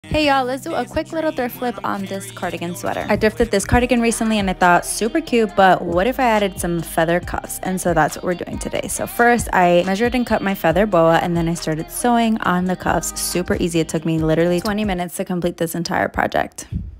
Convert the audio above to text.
Hey y'all, let's do a quick little thrift flip on this cardigan sweater. I thrifted this cardigan recently and I thought super cute, but what if I added some feather cuffs? And so that's what we're doing today. So first I measured and cut my feather boa and then I started sewing on the cuffs. Super easy. It took me literally 20 minutes to complete this entire project.